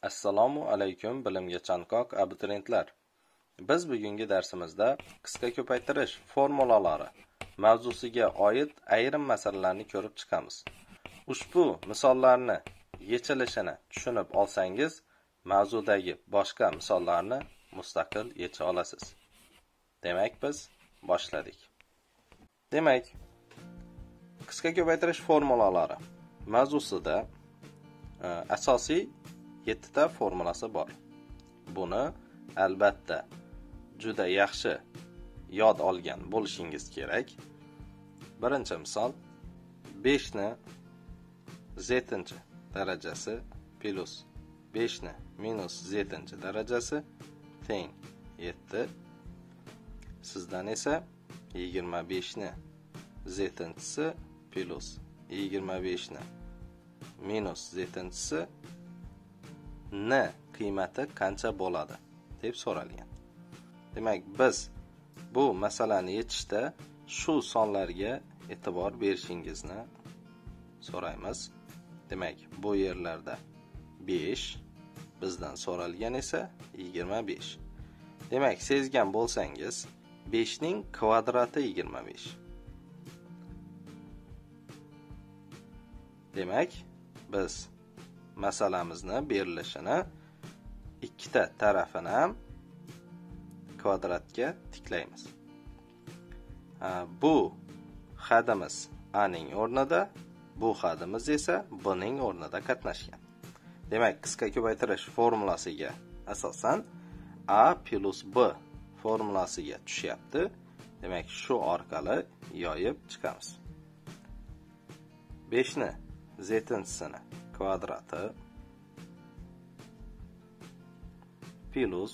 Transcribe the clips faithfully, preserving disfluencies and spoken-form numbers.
Assalomu alaykum bilimga chanqoq abituriyentlar. Biz bugungi darsimizda qisqa ko'paytirish formulalari mavzusiga oid ayrim masalalarni ko'rib chiqamiz. Ushbu misollarni yechilishini tushunib olsangiz, mavzudagi boshqa misollarni mustaqil yecha olasiz. Demak, biz boshladik. Demak, qisqa ko'paytirish formulalari mavzusida e, asosiy yettita formulasi bor. Buni albatta juda yaxshi yod olgan bo'lishingiz kerak. Birinchi misol besh ni zettinchi darajasi plus besh ni minus zettinchi darajasi teng yetti. Sizdan esa yigirma besh ni zettinchisi plus yigirma besh ni minus zettinchisi n qiymati qancha bo'ladi deb so'ralgan. Demak, biz bu masalani yechishda shu sonlarga e'tibor berishingizni so'raymiz. Demak, bu yerlarda besh, bizdan so'ralgan esa yigirma besh. Demak, sezgan bo'lsangiz, besh ning kvadrati yigirma besh. Demak, biz masalamizni berilishini ikkita tarafini ham kvadratga tiklaymiz. Ha, bu hadimiz a ning o'rnida, bu hadimiz esa b ning o'rnida qatnashgan. Demak, qisqa ko'paytirish formulasiga asosan a plus b formulasiga tushyapti. Demak, shu orqali yoyib chiqamiz. besh ni zettinchisini kvadrati plus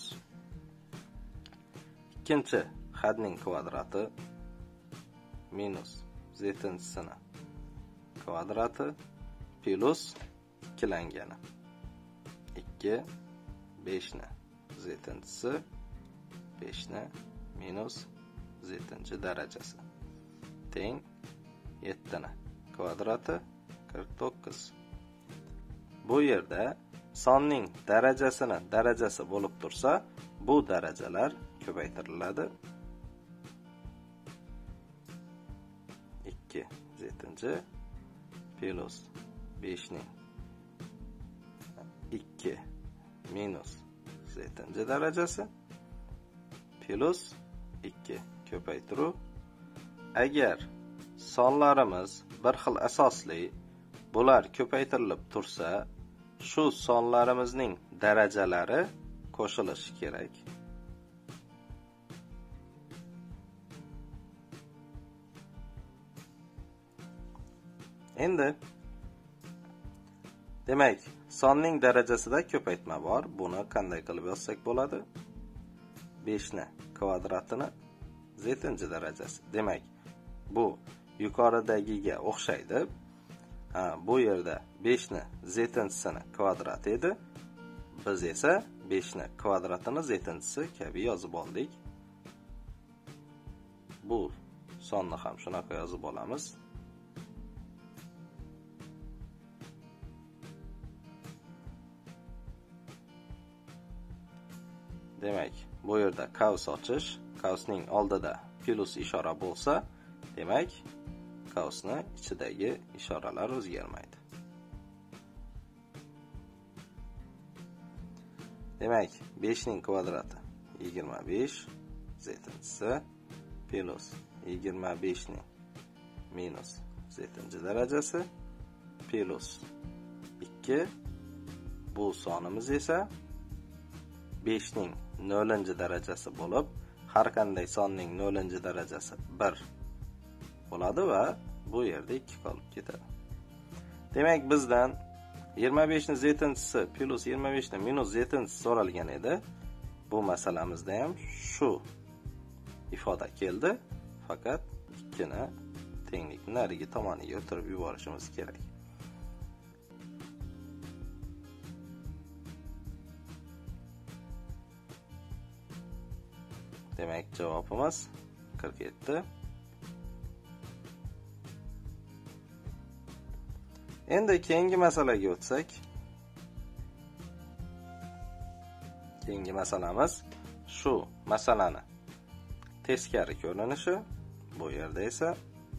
ikkinchi hadning kvadrati minus zettinchisini kvadrati plus ikkilangani ikki, besh ni zettinchisi, besh ni minus zettinchi darajasi teng yetti ni kvadrati qirq to'qqiz. Bu yerda sonning darajasini darajasi bo'lib tursa, bu darajalar ko'paytiriladi. ikki zettinchi plus besh ning ikki minus zettinchi darajasi plus ikki ko'paytiruv. Agar sonlarimiz bir xil asosli, bular ko'paytirilib tursa, shu sonlarimizning darajalari qo'shilishi kerak. Endi demak, sonning darajasida ko'paytma bor. Buni qanday qilib yozsak bo'ladi? besh ni kvadratini zettinchi darajasi. Demak, bu yuqoridagiga o'xshaydi. Ha, bu yerda besh ni zettinchisini kvadrati edi. Biz esa besh ni kvadratini zettinchisi kabi yozib oldik. Bu sonni ham shunaqa yozib olamiz. Demak, bu yerda qavs ochish, qavsning oldida plus ishora bo'lsa, demak, qavsning ichidagi ishoralar o'zgarmaydi. Demak, besh ning kvadrati yigirma besh, zettinchisi plus yigirma besh ning minus zettinchi darajasi plus ikki. Bu sonimiz esa besh ning nollinchi darajasi bo'lib, har qanday sonning nollinchi darajasi bir bo'ladi va bu yerda ikki qolib ketadi. Demak, bizdan yigirma besh ni zettinchisi plus yigirma besh ni minus zettinchisi so'ralgan edi. Bu masalamizda ham shu ifoda keldi, faqat ikki ni tenglikni narigi tomoniga o'tirib yuborishimiz kerak. Demak, javobimiz qirq yetti. Endi keyingi masalaga o'tsak, Keyingi masalamiz shu masalani teskari ko'rinishi. Bu yerda esa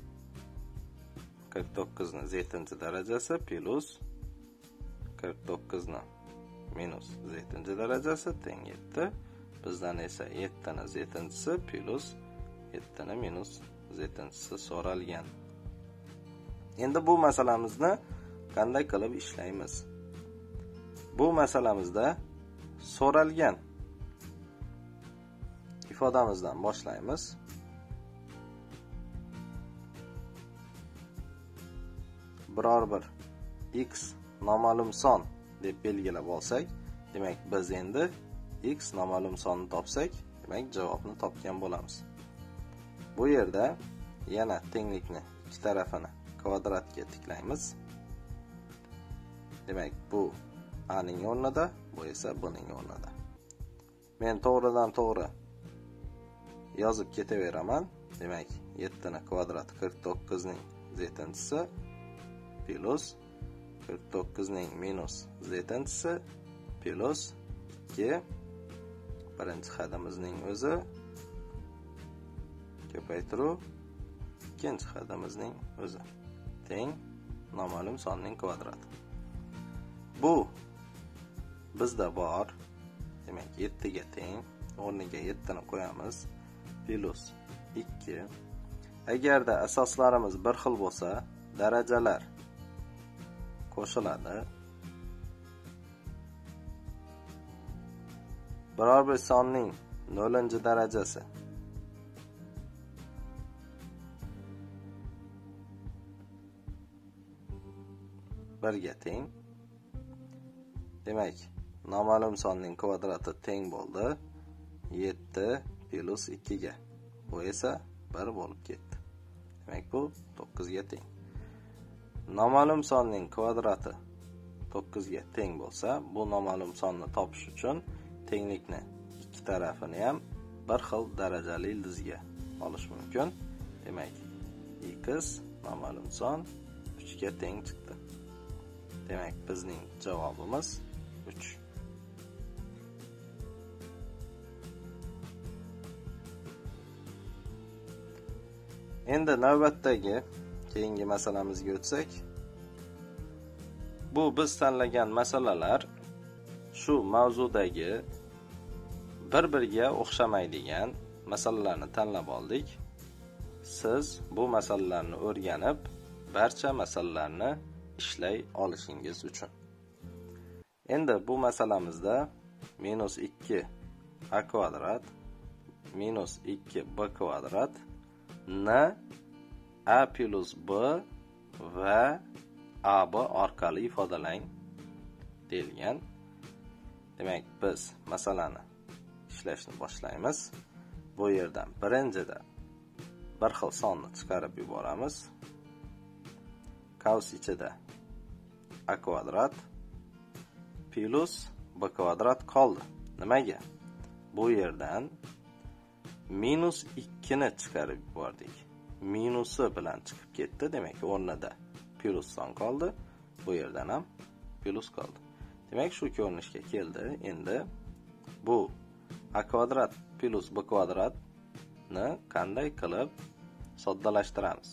qirq to'qqiz ning zettinchi darajasi plus qirq to'qqiz ning minus zettinchi darajasi teng yetti. Bizdan esa yetti ning zettinchisi plus yetti ning minus zettinchisi so'ralgan. Endi bu masalamizni qanday qilib ishlaymiz? Bu masalamizda so'ralgan ifodamizdan boshlaymiz. Biror bir x noma'lum son deb belgilab olsak, demak biz endi x noma'lum sonni topsak, demak javobni topgan bo'lamiz. Bu yerda yana tenglikni ikki tarafini kvadratga tiklaymiz. Demak bu a ning o'rnida, bu esa b ning o'rnida. Men to'g'ridan to'g'ri yozib ketaveraman. Demak yetti ning kvadrati qirq to'qqiz ning zettinchisi plus qirq to'qqiz ning minus zettinchisi plus ikki birinchi hadimizning o'zi ko'paytiruv ikkinchi hadimizning o'zi teng noma'lum sonning kvadrati. Bu bizda bor. Demak yetti ga teng, o'rniga yetti ni qo'yamiz. Plus ikki. Agarda asoslarimiz bir xil bo'lsa, darajalar qo'shiladi. Biror bir sonning nollinchi darajasi bir ga teng. Demak, noma'lum sonning kvadrati teng bo'ldi yetti plus ikki ga. Bu esa bir bo'lib ketdi. Demak bu to'qqiz ga teng. Noma'lum sonning kvadrati to'qqiz ga teng bo'lsa, bu noma'lum sonni topish uchun tenglikni ikki tarafini ham bir xil darajali ildizga olish mumkin. Demak, x noma'lum son uch ga teng chiqdi. Demak, bizning javobimiz uch. Endi navbatdagi keyingi masalamizga o'tsak, bu biz tanlagan masalalar shu mavzudagi bir-biriga o'xshamaydigan masalalarni tanlab oldik. Siz bu masalalarni o'rganib, barcha masalalarni ishlay olishingiz uchun. Endi bu masalamizda minus ikki a kvadrat minus ikki b kvadrat ni a plus b va ab orqali ifodalang deyilgan. Demak, biz masalani ishlashni boshlaymiz. Bu yerdan birinchida bir xil sonni chiqarib yuboramiz. Qavs ichida a kvadrat plus b kvadrat qoldi. Nimaga? Bu yerdan minus ikki ni chiqarib yubordik. Minusi bilan chiqib ketdi. Demak, o'rnida plus son qoldi. Bu yerdan ham plus qoldi. Demak, shu ko'rinishga keldi. Endi bu a kvadrat plus b kvadratni qanday qilib soddalashtiramiz?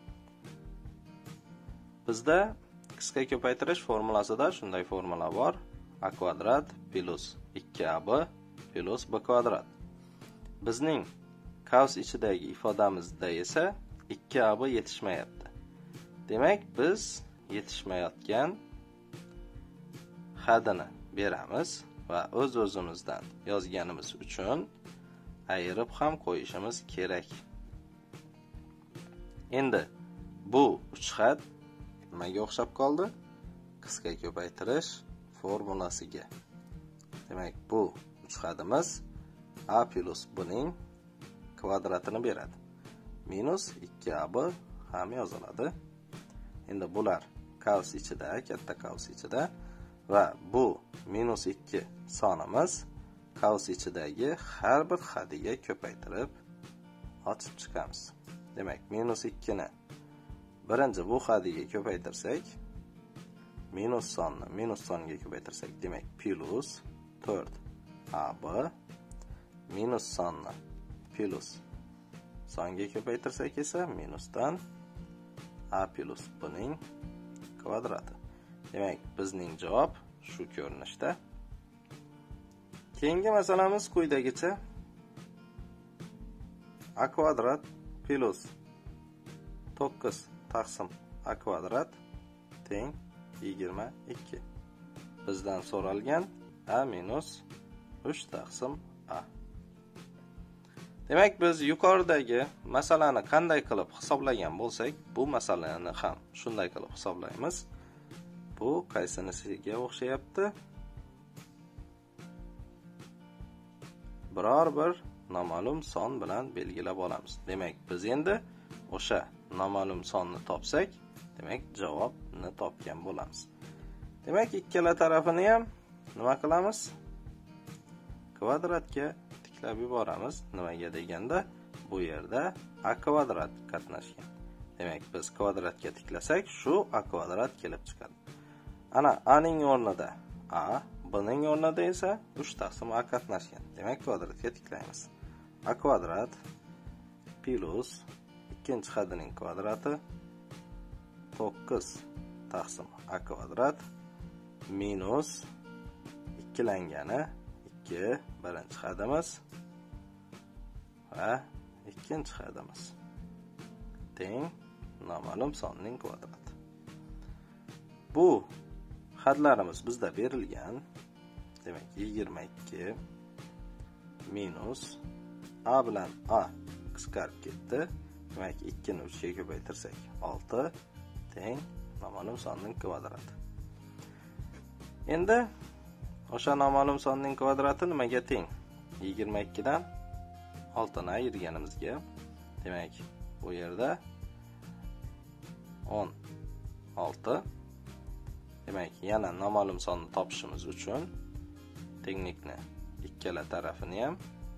Bizda qisqa ko'paytirish formulasida shunday formula bor. A kvadrat plus ikki a b plus b kvadrat. Bizning qavs ichidagi ifodamizda esa ikki a b yetishmayapti. Demak, biz yetishmayotgan hadini beramiz va o'z-o'zimizdan yozganimiz uchun ayirib ham qo'yishimiz kerak. Endi bu uch xat nimaga o'xshab qoldi? Qisqa ko'paytirish formulasiga. Demak, bu uch xatimiz a plus b ning kvadratini beradi. Minus ikki a b ham yoziladi. Endi bular qavs ichida, katta qavs ichida va bu minus ikki sonimiz qavs ichidagi har bir hadiga ko'paytirib ochib chiqamiz. Demak, minus ikki ni birinchi bu hadiga ko'paytirsak, minus sonni minus songa ko'paytirsak, demak plus to'rt A B minus sonni plus songa ko'paytirsak esa minusdan A plus B ning kvadrati. Demak, bizning javob shu ko'rinishda. Keyingi masalamiz quyidagicha: A kvadrat plus to'qqiz taqsim A kvadrat teng yigirma ikki. Bizdan so'ralgan A minus uch taqsim A. Demak, biz yuqoridagi masalani qanday qilib hisoblagan bo'lsak, bu masalani ham shunday qilib hisoblaymiz. Bu qaysinisiga o'xshayapti? Biror bir noma'lum son bilan belgilab olamiz. Demak, biz endi o'sha noma'lum sonni topsak, demak javobni topgan bo'lamiz. Demak, ikkala tarafini ham nima qilamiz? Kvadratga tiklab yuboramiz. Nimaga deganda, bu yerda A kvadrat qatnashgan. Demak, biz kvadratga tiklasak, shu A kvadrat kelib chiqadi. Ana A ning o'rnida A, B ning o'rnida esa uch taqsim A qatnashgan. Demak, kvadratga tiklaymiz. A kvadrat plus ikkinchi hadining kvadrati to'qqiz taqsim A kvadrat minus ikkilangani ikki birinchi hadimiz va ikkinchi hadimiz teng noma'lum sonning kvadrati. Bu hadlarimiz bizda berilgan. Demak, yigirma ikki minus A bilan A qisqarib ketdi. Demak, ikki ni uch ga ko'paytirsak olti teng noma'lum sonning kvadrati. Endi o'sha noma'lum sonning kvadrati nimaga teng? yigirma ikki dan olti ni ayirganimizga. Demak, bu yerda o'n olti. Demak, yana noma'lum sonni topishimiz uchun tenglikni ikkala tarafini ham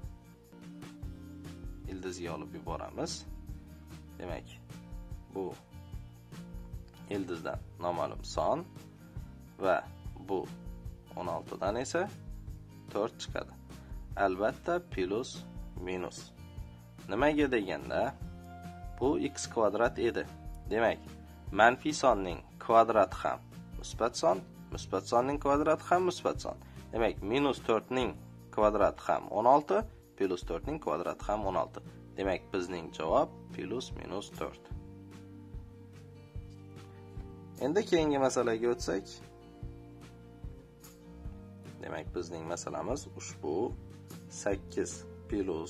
ildizga olib yuboramiz. Demak, bu ildizdan noma'lum son va bu o'n olti dan esa to'rt chiqadi. Albatta plus minus. Nimaga deganda, bu x kvadrat edi. Demak, manfiy sonning kvadrati ham musbat son, musbat sonning kvadrati ham musbat son. Demak, minus to'rt ning kvadrati ham o'n olti, plus to'rt ning kvadrati ham o'n olti. Demak, bizning javob plus minus to'rt. Endi keyingi masalaga o'tsak, demak, bizning masalamiz ushbu sakkiz plus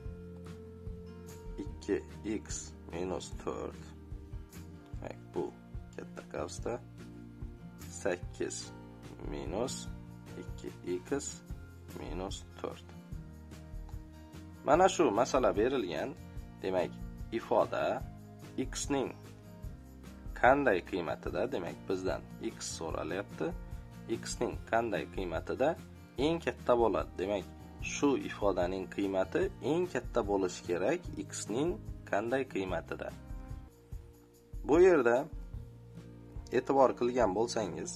ikki x minus to'rt. Demak, bu katta qavsda sakkiz minus ikki x minus to'rt. Mana shu masala berilgan. Demak, ifoda x ning qanday qiymatida, demak, bizdan x so'ralyapti. X ning qanday qiymatida eng katta bo'ladi. Demak, shu ifodaning qiymati eng katta bo'lishi kerak x ning qanday qiymatida. Bu yerda e'tibor qilgan bo'lsangiz,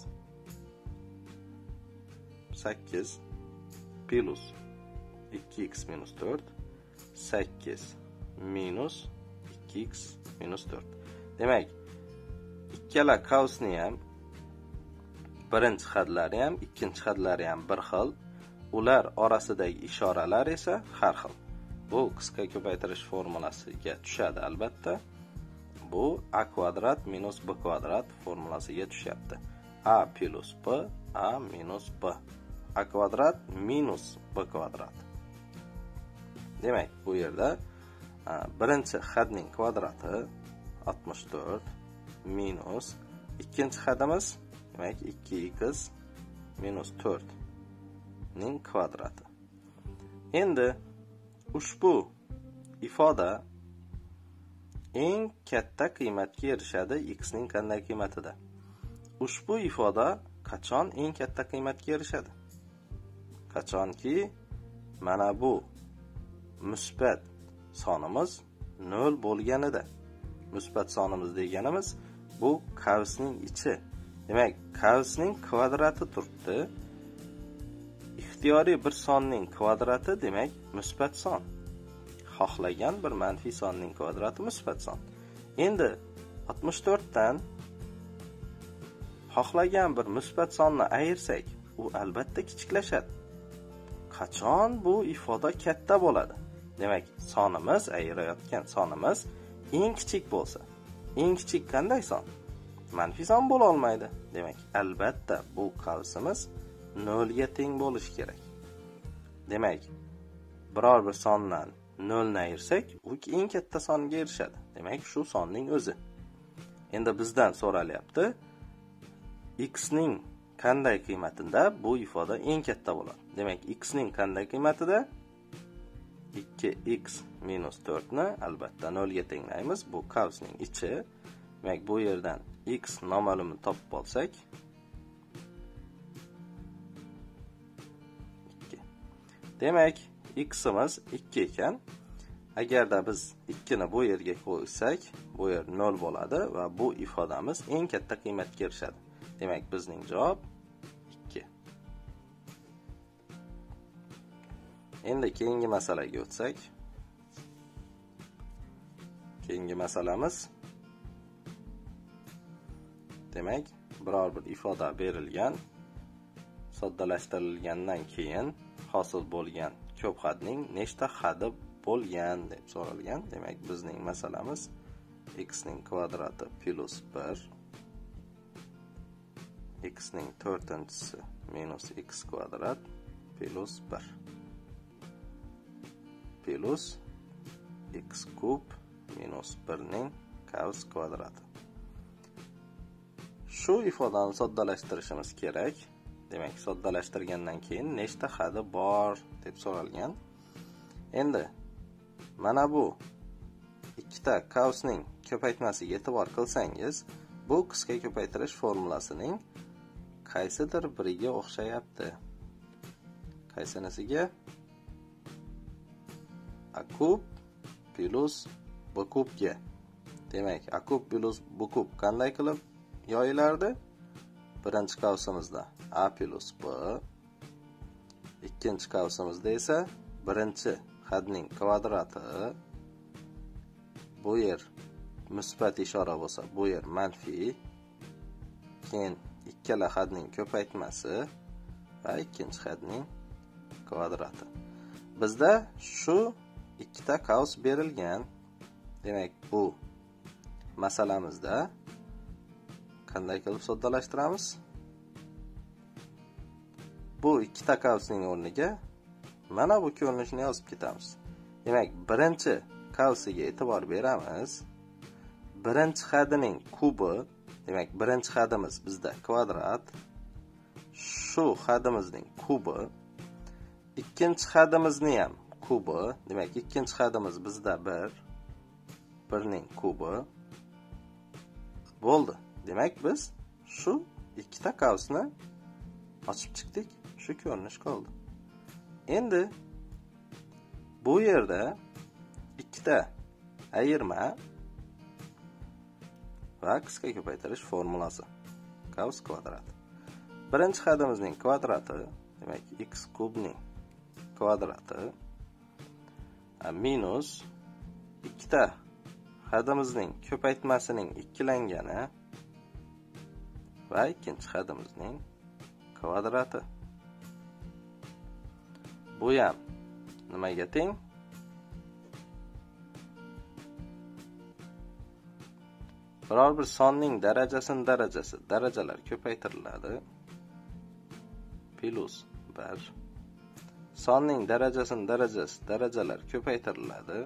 sakkiz plus ikki x minus to'rt, sakkiz minus ikki x minus to'rt. Demak, ikkala qavsni ham, birinchi hadlari ham, ikkinchi hadlari ham bir xil. Ular orasidagi ishoralar esa har xil. Bu qisqa ko'paytirish formulasiga tushadi albatta. Bu A kvadrat minus B kvadrat formulasiga tushyapti. A plus B, A minus B. A kvadrat minus B kvadrat. Demak, bu yerda birinchi hadning kvadrati oltmish to'rt minus ikkinchi hadimiz, demak, ikki x minus to'rt ning kvadrati. Endi ushbu ifoda eng katta qiymatga erishadi x ning qanday qiymatida. Ushbu ifoda qachon eng katta qiymatga erishadi? Qachonki mana bu musbat sonimiz nol bo'lganida. Musbat sonimiz deganimiz bu qavsning ichi. Demak, qavsning kvadrati turibdi. ixtiyoriy bir sonning kvadrati demak musbat son. Xohlagan bir manfiy sonning kvadrati musbat son. Endi oltmish to'rt dan xohlagan bir musbat sonni ayirsak, u albatta kichiklashadi. Qachon bu ifoda katta bo'ladi? Demak, sonimiz, ayirayotgan sonimiz eng kichik bo'lsa, eng kichik qanday son? Manfiy son bo'la olmaydi. Demak, albatta bu qavsimiz nol ga teng bo'lishi kerak. Demak, biror bir sondan nol ni ayirsak, u eng katta songa erishadi. Demak, shu sonning o'zi. Endi bizdan so'ralyapti, x ning qanday qiymatida bu ifoda eng katta bo'ladi? Demak, x ning qanday qiymatida? ikki x minus to'rt ni albatta nol ga tenglaymiz. Bu qavsning ichi. Demak, bu yerdan x noma'lumni topib olsak, ikki. Demak, x'imiz ikki ekan. Agarda biz ikki ni bu yerga qo'ysak, bu yer nol bo'ladi va bu ifodamiz eng katta qiymatga erishadi. Demak, bizning javob ikki. Endi keyingi masalaga o'tsak, keyingi masalamiz demak, biror bir ifoda berilgan, soddalashtirilgandan keyin hosil bo'lgan ko'p xatning nechta xati bo'lgan deb so'ralgan. Demak, bizning masalamiz x ning kvadrati plus bir, x ning to'rtinchisi minus x kvadrat plus bir plus x kub minus bir ning kaos kvadrati. Shu ifodani soddalashtirishimiz kerak. Demak, soddalashtirgandan keyin nechta xati bor deb so'ralgan. Endi mana bu ikkita kaosning ko'paytmasiga e'tibor qilsangiz, bu qisqa ko'paytirish formulasining qaysidir biriga o'xshayapti. Qaysinisiga? A kub plus b kubga. Demak, a kub plus b kub qanday qilib yoyilardi? Birinchi qavsimizda a plus b, ikkinchi qavsimizda esa birinchi xatning kvadrati, bu yer musbat ishora bo'lsa, bu yer manfiy, keyin ikkala xatning ko'paytmasi va ikkinchi xatning kvadrati. Bizda shu ikkita qaus berilgan. Demak, bu masalamizda qanday qilib soddalashtiramiz? Bu ikkita qausning o'rniga mana bu ko'rinishni yozib ketamiz. Demak, birinchi qausiga e'tibor beramiz. Birinchi xadining kubi, demak, birinchi xadimiz bizda kvadrat. Shu xadimizning kubi, ikkinchi xadimizni ham kubi, demak, ikkinchi xadimiz bizda bir, birning kubi bo'ldi. Demak, biz shu ikkita qausni ochib chiqdik. Shu ko'rinish qoldi. Endi bu yerda ikkita ayirma va qisqa ko'paytirish formulasi. Qaus kvadrati. Birinchi xadimizning kvadrati, demak, x kubning kvadrati minus ikkita xadimizning ko'paytmasining ikkilangani va ikkinchi xadimizning kvadrati. Bu ham nimaga teng? Biror bir sonning darajasining darajasi, darajalar ko'paytiriladi. Plus bir. Sonning darajasining darajasi, darajalar ko'paytiriladi.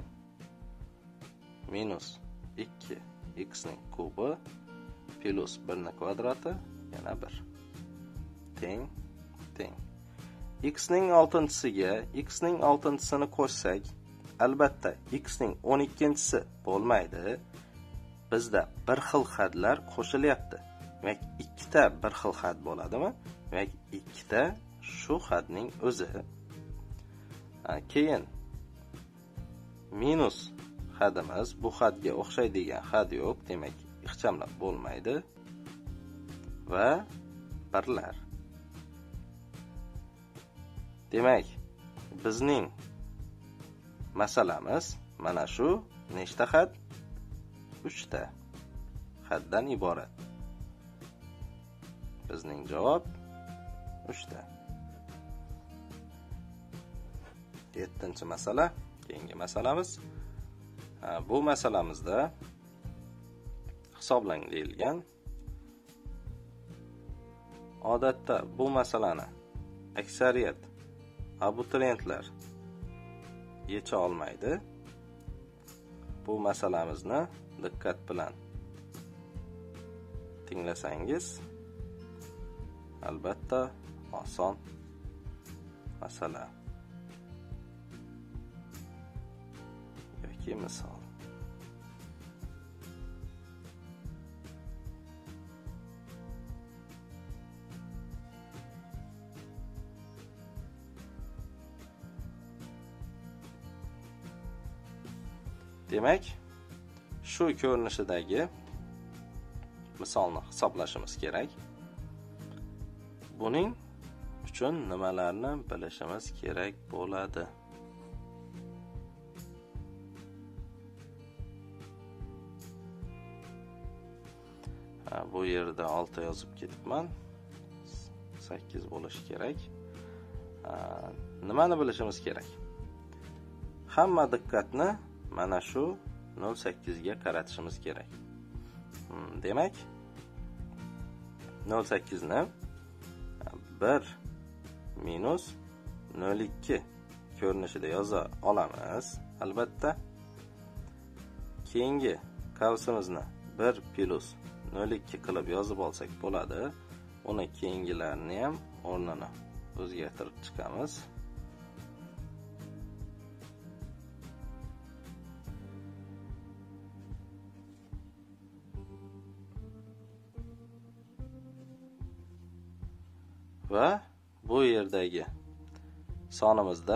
Minus ikki x ning kubi plus bir ning kvadrati yana bir. Teng, teng. X ning oltinchisiga x ning oltinchisini qo'shsak, albatta x ning o'n ikkinchisi bo'lmaydi. Bizda bir xil xatlar qo'shilyapti. Demak, ikkita bir xil xat bo'ladimi? Demak, ikkita shu xatning o'zi. Keyin minus xatimiz, bu xatga o'xshaydigan xat yo'q, demak, ixchamlab bo'lmaydi. Va birlar. Demak, bizning masalamiz mana shu nechta xat? uchta xatdan iborat. Bizning javob uchta. yettinchi masala, keyingi masalamiz. Ha, bu masalamizda hisoblang deyilgan. Odatda bu masalani aksariyat abituriyentlar yecha olmaydi. Bu masalamizni diqqat bilan tinglasangiz, albatta oson masala yoki misol. Demak, shu ko'rinishidagi misolni hisoblashimiz kerak. Buning uchun nimalarni bilishimiz kerak bo'ladi? Ha, bu yerda olti yozib ketibman. sakkiz bo'lishi kerak. Ha, nimani bilishimiz kerak? Hamma diqqatni mana shu nol sakkiz ga qaratishimiz kerak. Hmm, demak, nol sakkiz ni bir minus nol ikki ko'rinishida yoza olamiz, albatta. Keyingi qavsimizni bir plus nol ikki qilib yozib olsak bo'ladi. Uni keyingilarini ham o'rnini o'zgartirib chiqamiz. Va bu yerdagi sonimizda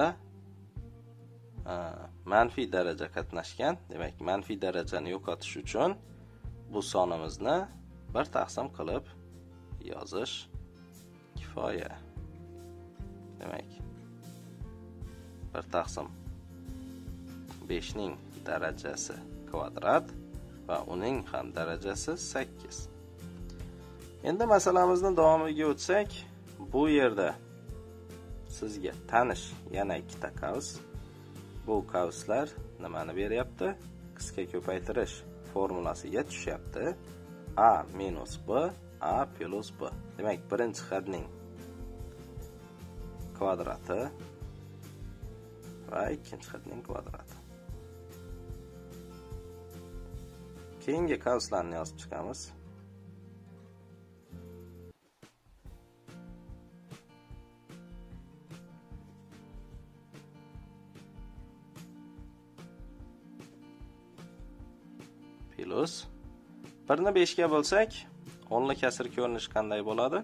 manfiy daraja qatnashgan. Demak, manfiy darajani yo'qotish uchun bu sonimizni bir taqsim qilib yozish kifoya. Demak, bir taqsim besh ning darajasi kvadrat va uning ham darajasi sakkiz. Endi masalamizni davomiga o'tsak, bu yerda sizga tanish yana ikkita qavs. Bu qavslar nimani beryapti? Qisqa ko'paytirish formulasiga tushyapti. A minus B, A plus B. Demak, birinchi xatning kvadrati va ikkinchi xatning kvadrati. Keyingi qavslarni yozib chiqamiz. Plus birni besh ga bo'lsak, o'nli kasr ko'rinishi qanday bo'ladi?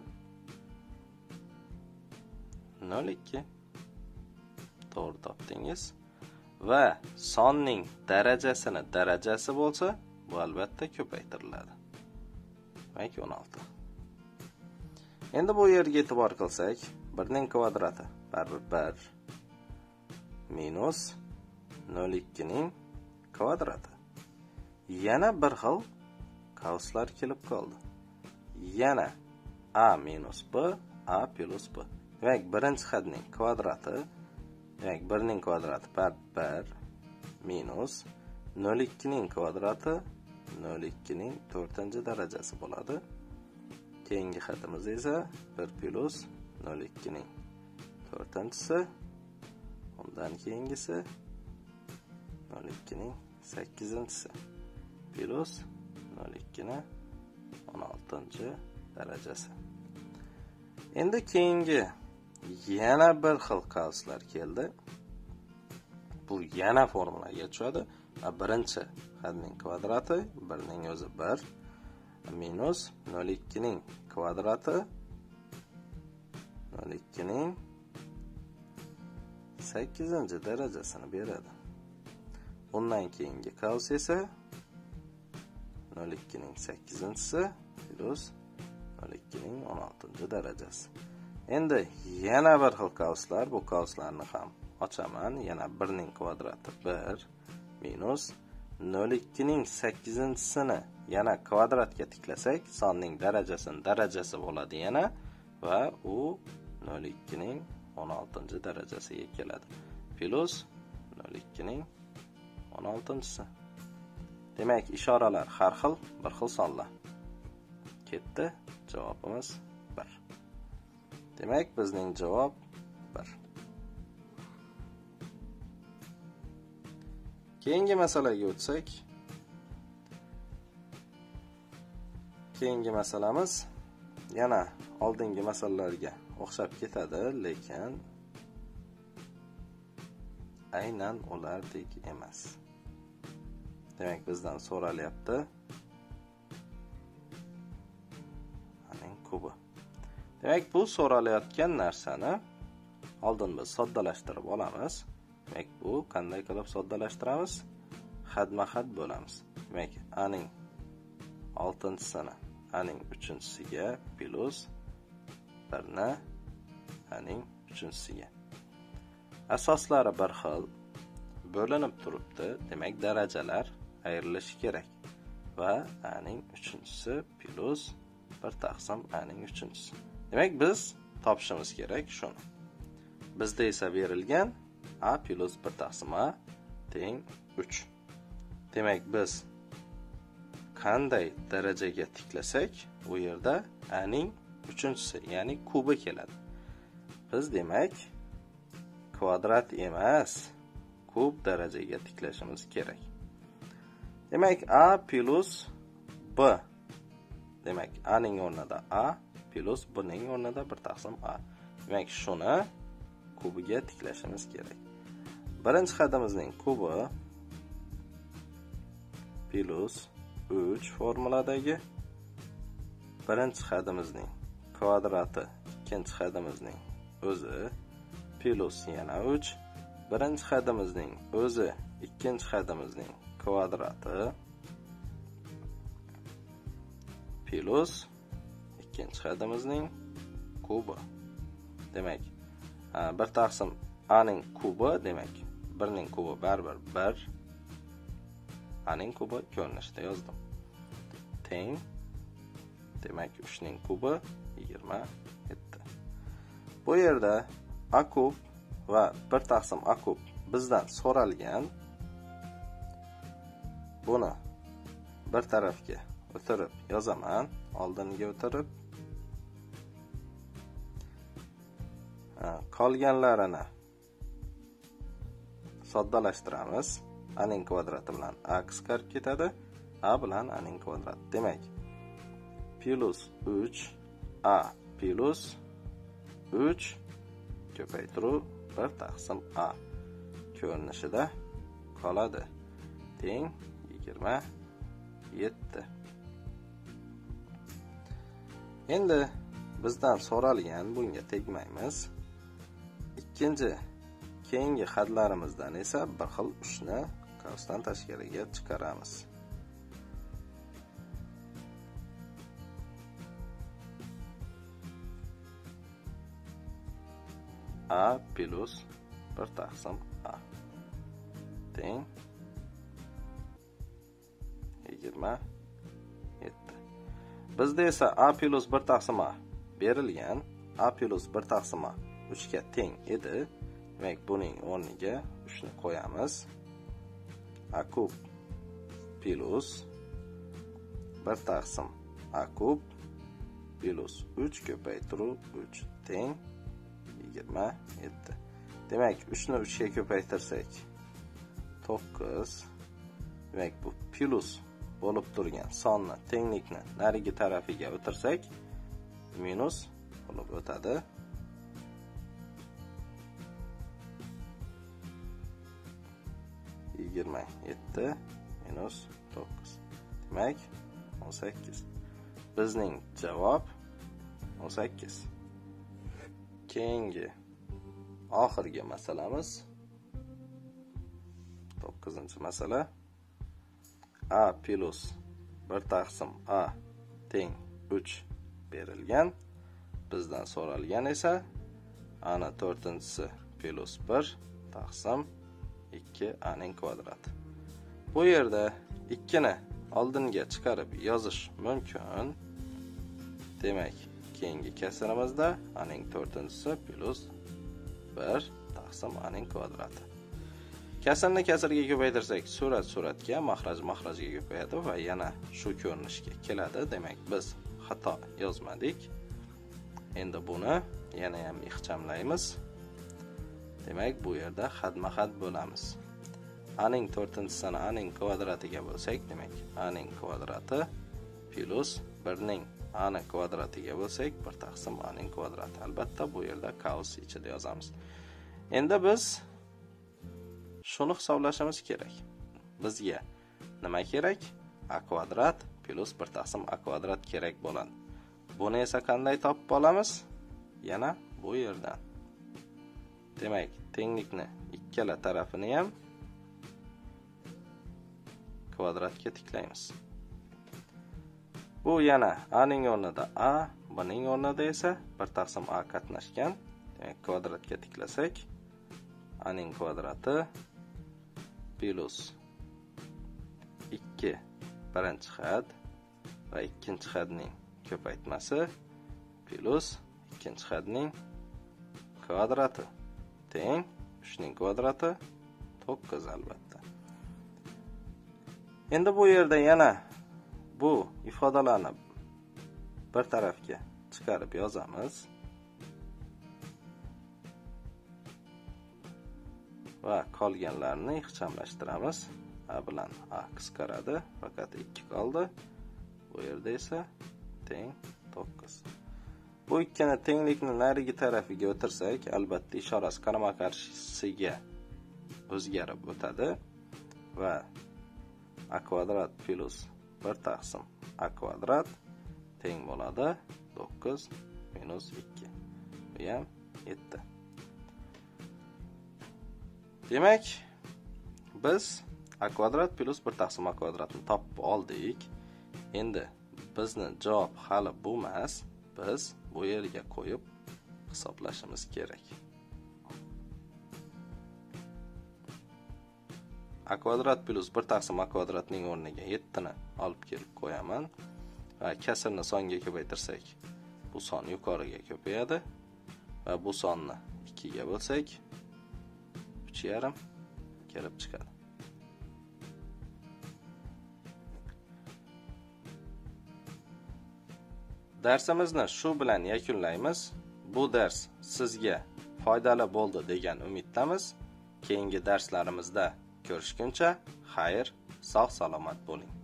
nol ikki. To'g'ri topdingiz. Va sonning darajasini darajasi bo'lsa, bu albatta ko'paytiriladi. Demak, o'n olti. Endi bu yerga e'tibor qilsak, bir ning kvadrati baribir bir minus nol ikki ning kvadrati. Yana bir xil qavslar kelib qoldi. Yana A minus B, A plus B. Demak, birinchi xatning kvadrati, demak, bir ning kvadrati bar bir minus nol ikki ning kvadrati nol ikki ning to'rtinchi darajasi bo'ladi. Keyingi xatimiz esa bir plus nol ikki ning to'rtinchisi, undan keyingisi nol ikki ning sakkizinchisi. Plus nol ikki ning o'n oltinchi darajasi. Endi keyingi yana bir xil qavslar keldi. Bu yana formulaga tushadi. Birinchi xatning kvadrati bir ning o'zi bir minus nol ikki ning kvadrati nol ikki ning sakkizinchi darajasini beradi. Undan keyingi qavs esa nol ikki ning sakkizinchisi plus nol ikki ning o'n oltinchi darajasi. Endi yana bir xil qauslar, bu qauslarni ham ochaman. Yana bir ning kvadrati bir minus nol ikki ning sakkizinchisini yana kvadratga tiklasak, sonning darajasining darajasi bo'ladi yana va u nol ikki ning o'n oltinchi darajasiga keladi. Plus nol ikki ning o'n oltinchisi. Demak, ishoralar har xil, bir xil sonlar. Ketdi, javobimiz bir. Demak, bizning javob bir. Keyingi masalaga o'tsak, keyingi masalamiz yana oldingi masalalarga o'xshab ketadi, lekin aynan ulardek emas. Demak, bizdan so'ralyapti aning kubi. Demak, bu so'ralayotgan narsani oldin biz soddalashtirib olamiz. Demak, bu qanday qilib soddalashtiramiz? Xadma-xad bo'lamiz. Demak, aning oltinchisini aning uchinchisiga plus birni aning uchinchisiga. Asoslari bir xil bo'linib turibdi. Demak, darajalar ayrilishi kerak. Va aning uchinchisi plus bir taqsim aning uchinchisi. Demak, biz topishimiz kerak shuni. Bizda esa berilgan a plus bir taqsim a teng uch. Demak, biz qanday darajaga tiklasak, u yerda aning uchinchisi, ya'ni kubi keladi. Biz demak kvadrat emas, kub darajaga tiklashimiz kerak. Demak, a plus b. Demak, a ning o'rnida a plus b ning o'rnida bir taqsim a. Demak, shuni kubiga tiklashimiz kerak. Birinchi xatimizning kubi plus uch formuladagi birinchi xatimizning kvadrati, ikkinchi xatimizning o'zi plus yana uch, birinchi xatimizning o'zi, ikkinchi xatimizning kvadrati plus ikkinchi xatimizning kubi. Demak, bir taqsim a ning kubi, demak, bir ning kubi baribir bir, a ning kubi ko'rinishda yozdim. Teng, demak, uch ning kubi yigirma yetti. Bu yerda a kub va bir taqsim a kub bizdan so'ralgan. Buni bir tarafga o'tirib yozaman, oldinga o'tirib. Qolganlarini soddalashtiramiz. A ning kvadrati bilan a qisqarib ketadi, a bilan a ning kvadrati. Demak, plus uch a plus uch ko'paytiruv bir taqsim a ko'rinishida qoladi. Teng yigirma yetti. Endi bizdan so'ralgan, bunga tegmaymiz. Ikkinchi keyingi xatlarimizdan esa bir xil uchni qausdan tashqariga chiqaramiz. a plus bir taqsim a teng yigirma yetti. Bizda esa a plus bir taqsim a berilgan. A plus bir taqsim a uch ga teng edi. Demak, buning o'rniga uch ni qo'yamiz. A kub plus bir taqsim a kub plus uch ko'paytiruv uch teng yigirma yetti. Demak, uch ni uch ga ko'paytirsak to'qqiz. Demak, bu plus bo'lib turgan sonni, tenglikni narigi tarafiga o'tirsak minus bo'lib o'tadi. yigirma yetti minus to'qqiz. Demak, o'n sakkiz. Bizning javob o'n sakkiz. Keyingi oxirgi masalamiz to'qqizinchi masala. A plus bir taqsim a teng uch berilgan. bizdan so'ralgan esa ana to'rtinchisi plus bir taqsim ikki aning kvadrati. Bu yerda ikkini oldinga chiqarib yozish mumkin. Demak, keyingi kasrimizda aning to'rtinchisi plus bir taqsim aning kvadrati. Kasrni kasrga ko'paytirsak, surat suratga, mahraj mahrajga ko'payadi va yana shu ko'rinishga keladi. Demak, biz xato yozmadik. Endi buni yana ham ixchamlaymiz. Demak, bu yerda xadma-xad bo'lamiz. Aning to'rtinchisini aning kvadratiga bo'lsak, demak, aning kvadrati plus bir ning ani kvadratiga bo'lsak, bir taqsim aning kvadrati. Albatta, bu yerda kaos ichida yozamiz. Endi biz shuni hisoblashimiz kerak. Bizga nima kerak? A kvadrat plus bir taqsim a kvadrat kerak bo'ladi. Buni esa qanday topib olamiz? Yana bu yerdan. Demak, tenglikni ikkala tarafini ham kvadratga tiklaymiz. Bu yana a ning o'rnida a, b ning o'rnida esa bir taqsim a qatnashgan. Demak, kvadratga tiklasak, a ning kvadrati plus ikki birinchi xad va ikkinchi xadning ko'paytmasi plus ikkinchi xadning kvadrati teng uch ning kvadrati to'qqiz albatta. Endi bu yerda yana bu ifodalarni bir tarafga chiqarib yozamiz va qolganlarni ixchamlashtiramiz. A bilan a qisqaradi, faqat ikki qoldi. Bu yerda esa teng to'qqiz. Bu ikkini tenglikni narigi tarafiga o'tirsak, albatta ishorasi qarama-qarshisiga o'zgarib o'tadi va a kvadrat plus bir taqsim a kvadrat teng bo'ladi to'qqiz minus ikki. Bu ham yetti. Demak, biz a kvadrat plus bir taqsim a kvadratni topib oldik. Endi bizni javob hali bu emas. Biz bu yerga qo'yib hisoblashimiz kerak. A kvadrat plus bir taqsim a kvadratning o'rniga yetti ni olib kelib qo'yaman va kasrni songa ko'paytirsak, bu son yuqoriga ko'payadi va bu sonni ikki ga bo'lsak, uch yarim kelib chiqadi. Darsimizni shu bilan yakunlaymiz. Bu dars sizga foydali bo'ldi degan umiddamiz. Keyingi darslarimizda ko'rishguncha xayr, sog' salomat bo'ling.